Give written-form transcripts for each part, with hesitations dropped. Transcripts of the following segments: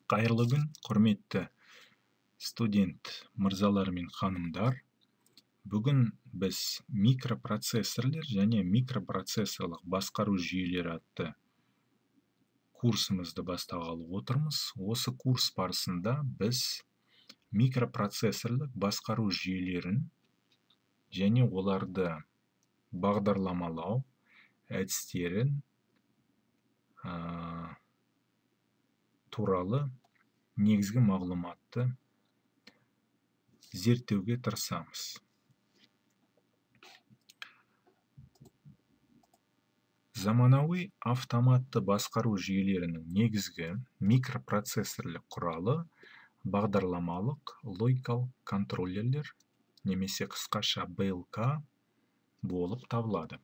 Қайырлы күн, құрметті студент мырзалар мен ханымдар. Бүгін біз микропроцессорлер және микропроцессорлық басқару жүйелері атты курсымызды бастағалы отырмыз. Осы курс барысында біз микропроцессорлық басқару жүйелерін және оларды бағдарламалау әдістерін туралы негізгі мағлұматты зерттеуге тырысамыз. Заманауи автоматты басқару жүйелерінің негізгі микропроцессорлық құралы бағдарламалық логикалық контроллерлер немесе қысқаша БЛК болып табылады.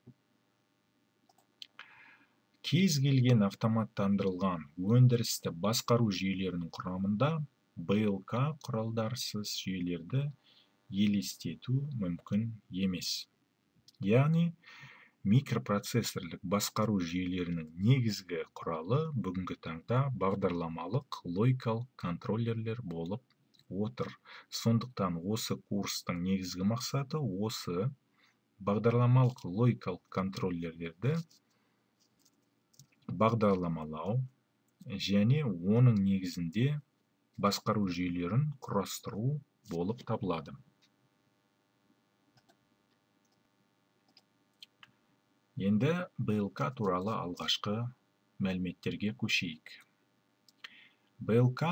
Кез келген автоматтандырылған өндірісті басқару жүйелерінің құрамында БЛК құралдарсыз жүйелерді елестету мүмкін емес. Яғни, микропроцессорлық басқару жүйелерінің негізгі құралы бүгінгі таңда бағдарламалық логикалық контроллерлер болып отыр. Сондықтан осы курстың негізгі мақсаты осы бағдарламалық логикалық контроллерлерді бағдарламалау және оның негізінде басқару жүйелерін құрастыру болып табылады. Енді БЛК туралы алғашқы мәліметтерге көшейік. БЛК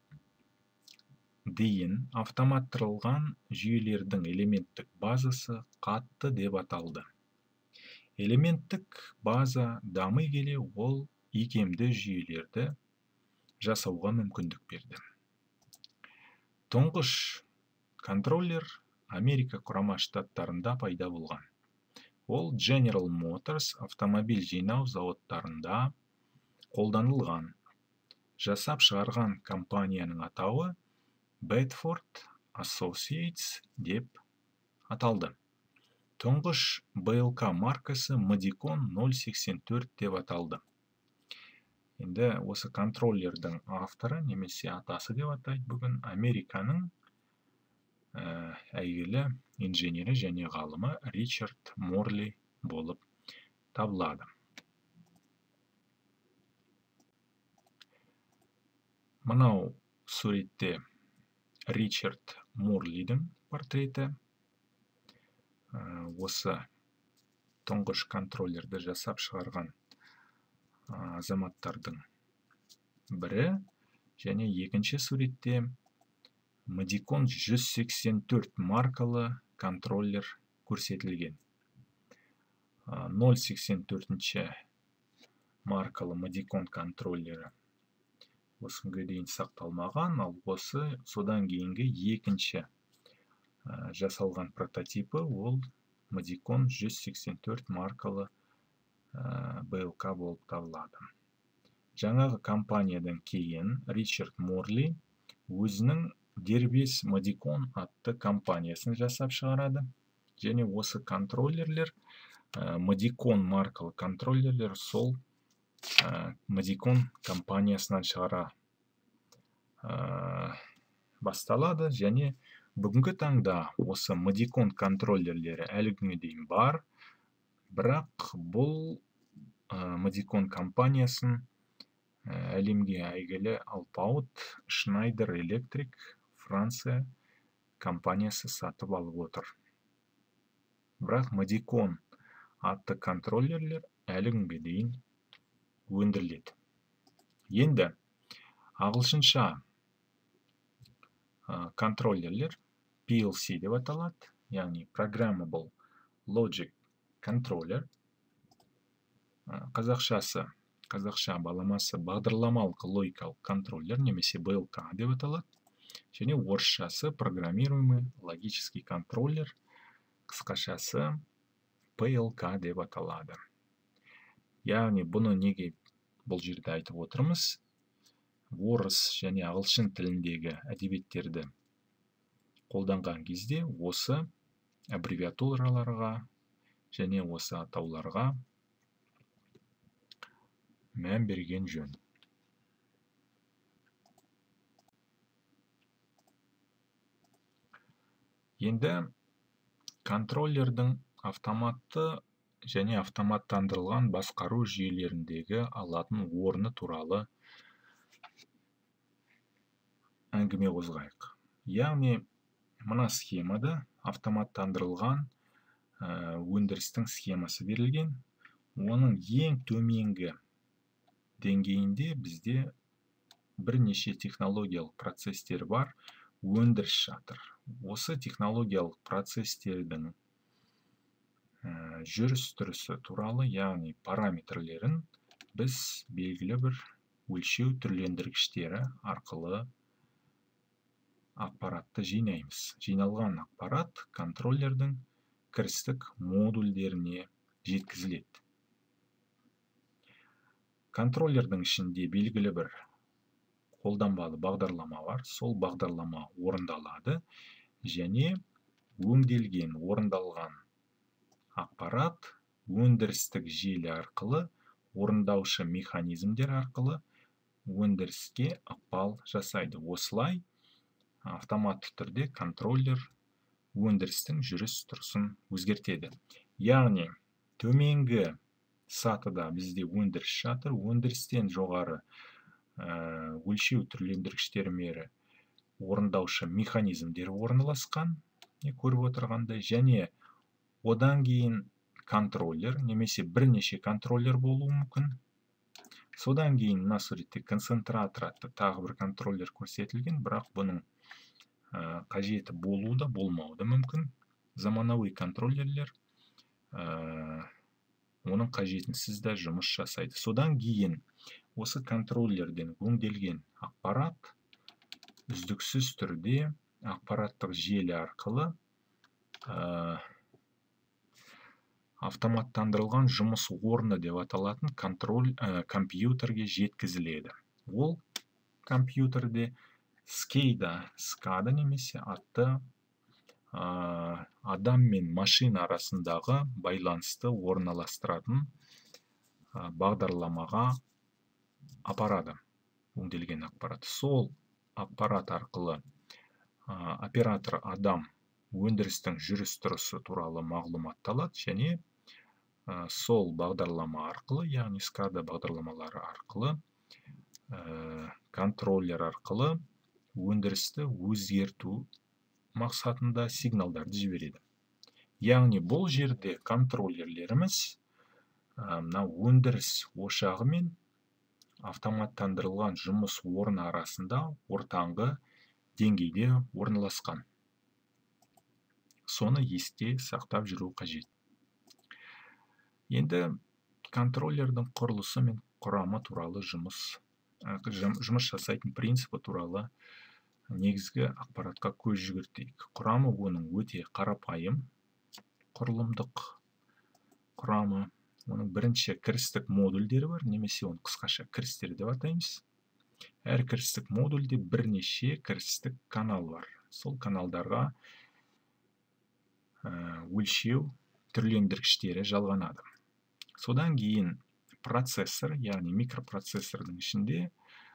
дейін автоматтырылған жүйелердің элементтік базасы қатты деп аталды. Элементтік база дами келе ол икемді жүйелерді жасауға мүмкіндік берді. Тұңғыш контроллер Америка Құрама Штаттарында пайда болған. Ол General Motors автомобиль жинау зауыттарында қолданылған. Жасап шығарған компанияның атауы Bedford Associates деп аталды. Тұңғыш БЛК маркасы Modicon 084 деп аталды. Енді осы контроллердің авторы немесе атасы деп атайды бүгін Американың әйгілі инженері және ғалымы Ричард Морли болып табылады. Мынау суретте Ричард Морлидің портреті. Осы тұңғыш контроллерді жасап шығарған азаматтардың бірі, және екінші суретте Modicon 184 маркалы контроллер көрсетілген. 084 маркалы Modicon контроллері осы күнге дейін сақталмаған, ал осы содан кейінгі екінші жасалған прототипі ол Modicon 184 маркалы БЛК болып табылады. Жаңағы компаниядан кейін Ричард Морли өзінің дербес Modicon атты компаниясын жасап шығарады. Және осы контроллерлер, Modicon маркалы контроллерлер сол Modicon компаниясынан шығара басталады, және бүгінгі таңда осы Modicon контроллерлері әлі күнге дейін бар, бірақ бұл Modicon компаниясын әлемге әйгілі алпауыт Schneider Electric Франция компаниясы сатып алып отыр. Бірақ Modicon атты контроллерлер әлі күнге дейін өндіріледі. Енді ағылшынша контроллерлер PLC деп аталады, яғни Programmable Logic Controller. Қазақша баламасы бағдарламалық логикалық контроллер немесе БЛК деп аталады. Және орысшасы программируемый логический контроллер, қысқашасы ПЛК деп аталады. Яғни бұны неге бұл жерде айтып отырмыз? Орыс және ағылшын тіліндегі әдебиеттерді қолданған кезде осы аббревиатураларға және осы атауларға мән берген жөн. Енді контроллердің автоматты және автоматтандырылған басқару жүйелеріндегі алатын орны туралы әңгіме қозғайық. Яғни, мына схемада автоматтандырылған өндірістің схемасы берілген. Оның ең төменгі деңгейінде бізде бірнеше технологиялық процестер бар, өндіріс жатыр. Осы технологиялық процестердің жүріс-тұрысы туралы, яғни параметрлерін біз белгілі бір өлшеу түрлендіргіштері арқылы ақпаратты жинаймыз. Жиналған ақпарат контроллердің кірістік модульдеріне жеткізіледі. Контроллердің ішінде белгілі бір қолданбалы бағдарлама бар. Сол бағдарлама орындалады және өңделген, орындалған ақпарат өндірістік желі арқылы, орындаушы механизмдер арқылы өндіріске ықпал жасайды. Осылай автоматты түрде контроллер өндірістің жүріс-тұрысын өзгертеді. Яғни, төменгі сатыда бізде өндіріс жатыр. Өндірістен жоғары өлшеу түрлендіргіштері мері орындаушы механизмдері орналасқан, көріп отырғандай, және одан кейін контроллер, немесе бірнеше контроллер болуы мүмкін. Содан кейін мына суретте концентратор атты тағы бір контроллер көрсетілген, бірақ бұның қажеті болуы да болмауы да мүмкін. Заманауи контроллерлер оның қажетінсіз де жұмыс жасайды. Содан кейін осы контроллерден өңделген ақпарат үздіксіз түрде ақпараттық желі арқылы автоматтандырылған жұмыс орны деп аталатын компьютерге жеткізіледі. Ол компьютерде SCADA немесе атты адам мен машина арасындағы байланысты орналастыратын бағдарламаға апарады өңделген ақпарат. Сол ақпарат арқылы оператор адам өндірістің жүріс-тұрысы туралы мағлұмат алады және сол бағдарлама арқылы, яғни SCADA бағдарламалары арқылы, контроллер арқылы өндірісті өзгерту мақсатында сигналдарды жібереді. Яғни, бұл жерде контроллерлеріміз өндіріс ошағы мен автоматтандырылған жұмыс орны арасында ортаңғы деңгейде орналасқан. Соны есте сақтап жүру қажет. Енді контроллердің құрылысы мен құрамы туралы жұмыс жасайтын принципі туралы негізгі ақпаратқа көз жүгіртейік. Құрамы оның өте қарапайым, құрылымдық құрамы. Оның бірінші кірістік модульдері бар, немесе оны қысқаша кірістер деп атаймыз. Әр кірістік модульде бірнеше кірістік канал бар. Сол каналдарға өлшеу түрлендіргіштері жалғанады. Содан кейін процессор, яғни микропроцессордың ішінде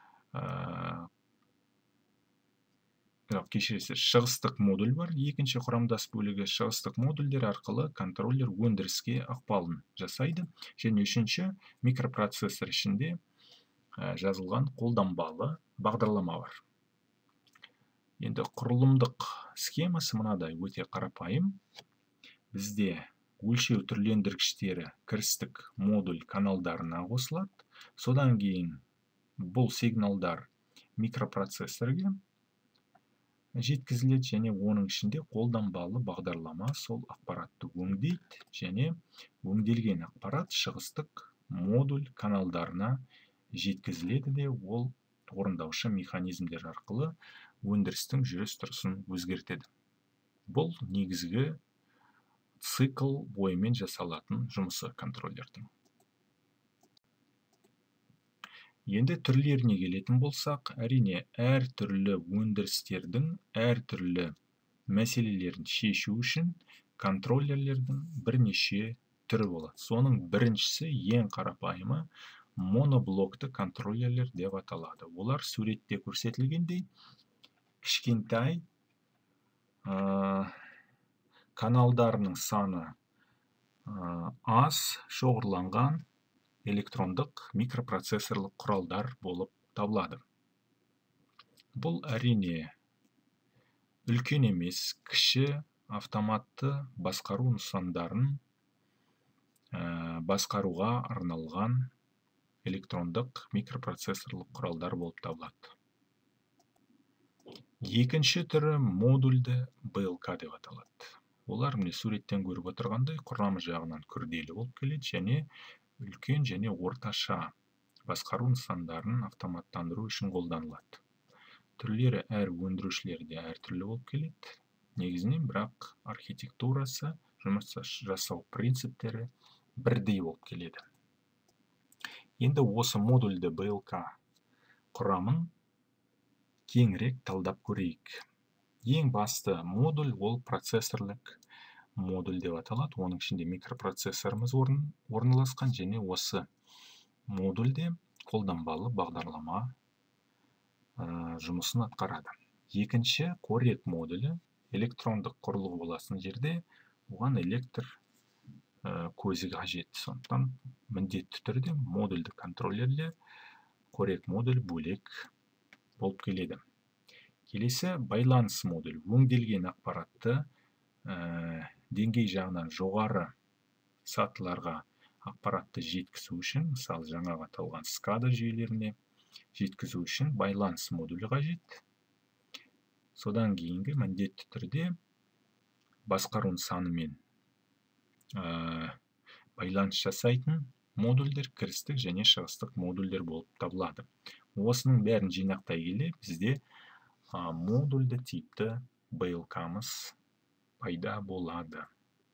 шығыстық модуль бар. Екінші құрамдас бөлігі шығыстық модульдер арқылы контроллер өндіріске ықпалын жасайды. Және үшінші микропроцессор ішінде жазылған қолданбалы бағдарлама бар. Енді құрылымдық схемасы мынадай, өте қарапайым. Бізде өлшеу түрлендіргіштері кірістік модуль каналдарына қосылады. Содан кейін бұл сигналдар микропроцессорге жеткізіледі және оның ішінде қолданбалы бағдарлама сол ақпаратты өңдейді және өңделген ақпарат шығыстық модуль каналдарына жеткізіледі де ол орындаушы механизмдер арқылы өндірістің жүріс-тұрысын өзгертеді. Бұл негізгі цикл бойымен жасалатын жұмысы контроллердің. Енді түрлеріне келетін болсақ, әрине әр түрлі өндірістердің әр түрлі мәселелерін шешу үшін контроллерлердің бірнеше түрі болады. Соның біріншісі, ең қарапайымы, моноблокты контроллерлер деп аталады. Олар суретте көрсетілгендей кішкентай каналдарының саны аз шоғырланған электрондық микропроцессорлық құралдар болып табылады. Бұл әрине үлкен емес, кіші автоматты басқару нысандарын басқаруға арналған электрондық микропроцессорлық құралдар болып табылады. Екінші түрі модульді БЛК деп аталады. Олар міне суреттен көріп отырғандай құрамы жағынан күрделі болып келеді және үлкен және орташа басқару нысандарын автоматтандыру үшін қолданылады. Түрлері әр өндірушілерде әртүрлі болып келеді. Негізінен бірақ архитектурасы, жұмыс жасау принциптері бірдей болып келеді. Енді осы модульді БЛК құрамын кеңірек талдап көрейік. Ең басты модуль ол процессорлық модуль деп аталады. Оның ішінде микропроцессорымыз орналасқан және осы модульде қолданбалы бағдарлама жұмысын атқарады. Екінші қорек модулі электрондық құрылғы болатын жерде оған электр көзі қажет. Сондықтан міндетті түрде модульді контроллерлер қорек модуль бөлек болып келеді. Келесі байланыс модуль. Өңделген ақпаратты деңгей жағынан жоғары сатыларға ақпаратты жеткізу үшін, мысалы жаңағы аталған SCADA жүйелеріне жеткізу үшін байланыс модулі қажет. Содан кейінгі міндетті түрде басқару нысанымен байланыс жасайтын модульдер кірістік және шығыстық модульдер болып табылады. Осының бәрін жинақтай келе бізде модульді типті БЛК-мыз пайда болады.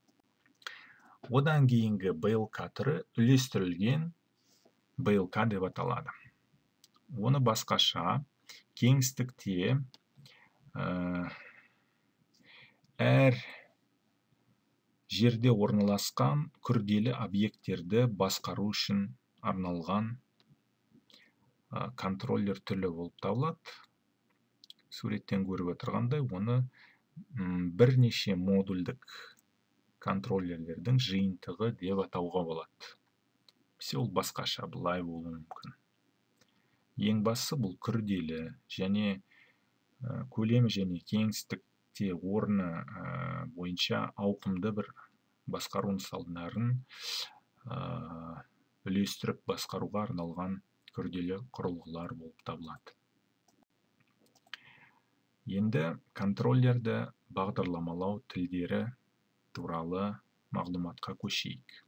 Одан кейінгі БЛК түрі үлестірілген БЛК деп аталады. Оны басқаша кеңістікте әр жерде орналасқан күрделі объекттерді басқару үшін арналған контроллер түрі болып табылады. Суреттен көріп отырғандай, оны бірнеше модульдік контроллерлердің жиынтығы деп атауға болады. Ол басқаша былай болуы мүмкін. Ең бастысы бұл күрделі және көлемі және кеңістікте орны бойынша ауқымды бір басқару нысандарын үлестіріп басқаруға арналған күрделі құрылғылар болып табылады. Енді контроллерді бағдарламалау тілдері туралы мағлұматқа көшейік.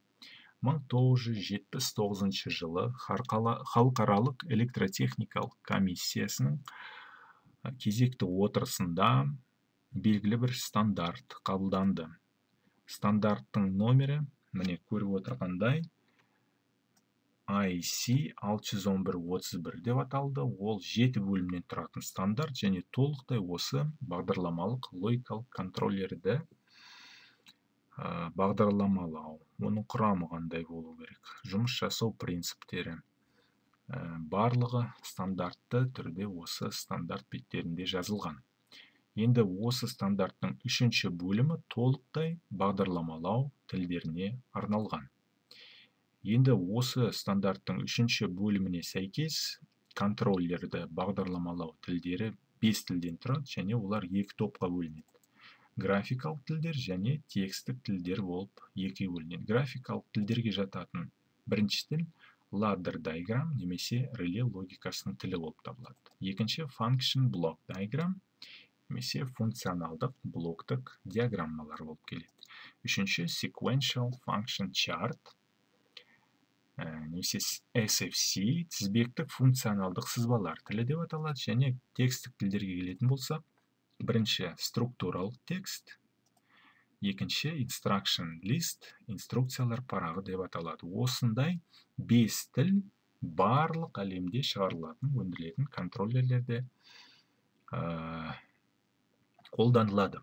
1979 жылы халықаралық электротехникалық комиссиясының кезекті отырысында белгілі бір стандарт қабылданды. Стандарттың номері, міне көріп отырғандай, IC 611-31 деп аталды. Ол 7 бөлімнен тұратын стандарт және толықтай осы бағдарламалық логикалық контроллерді бағдарламалау. Оның құрамы қандай болу керек? Жұмыс жасау принциптері. Барлығы стандартты түрде осы стандарт беттерінде жазылған. Енді осы стандарттың 3-ші бөлімі толықтай бағдарламалау тілдеріне арналған. Енді осы стандарттың 3-ші бөліміне сәйкес контроллерді бағдарламалау тілдері 5 тілден тұрады және олар 2 топқа бөлінеді. Графикалық тілдер және текстік тілдер болып 2 бөлінеді. Графикалық тілдерге жататын бірінші тіл ladder diagram немесе реле логикасының тілі болып табылады. Екінші function block diagram немесе функционалдық блоктық диаграммалар болып келеді. Үшінші sequential function chart немесе SFC тізбектік функционалдық сызбалар тілі деп аталады және текстік тілдерге келетін болсақ, бірінші структуралық текст, екінші instruction list, инструкциялар парағы деп аталады. Осындай 5 тіл барлық әлемде шығарылатын, өндірілетін контроллерлерде қолданылады.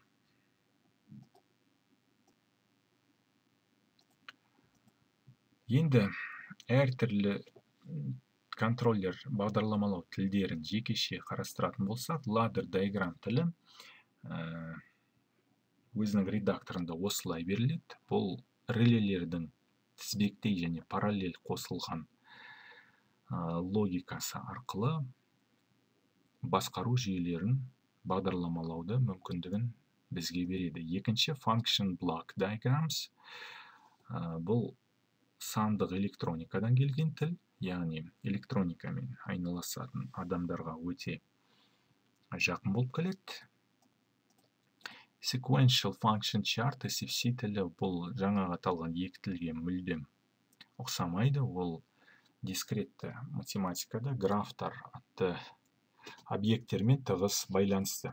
Енді әртүрлі контроллер бағдарламалау тілдерін жекеше қарастыратын болсақ, ladder diagram тілі өзінің редакторында осылай беріледі. Бұл релелердің тізбектей және параллель қосылған логикасы арқылы басқару жүйелерін бағдарламалауды мүмкіндігін бізге береді. Екінші function block diagrams. Бұл сандық электроникадан келген тіл, яғни электроникамен айналысатын адамдарға өте жақын болып келеді. Sequential function chart SFC тілі бұл жаңағы аталған екі тілге мүлдем ұқсамайды. Ол дискретті математикада графтар атты объекттермен тығыз байланысты.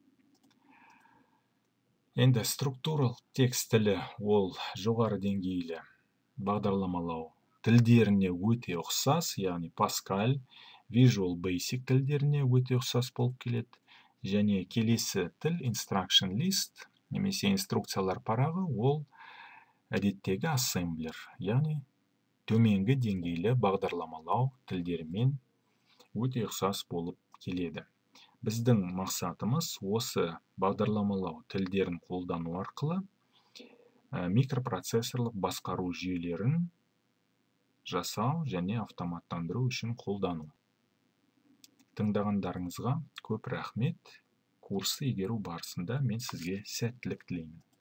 Енді структуралық текст тілі ол жоғары деңгейлі бағдарламалау тілдеріне өте ұқсас, яғни Pascal, Visual Basic тілдеріне өте ұқсас болып келеді. Және келесі тіл instruction list, немесе инструкциялар парағы, ол әдеттегі ассемблер, яғни төменгі деңгейлі бағдарламалау тілдерімен өте ұқсас болып келеді. Біздің мақсатымыз осы бағдарламалау тілдерін қолдану арқылы микропроцессорлық басқару жүйелерін жасау және автоматтандыру үшін қолдану. Тыңдағандарыңызға көп рахмет. Курсты игеру барысында мен сізге сәттілік тілеймін.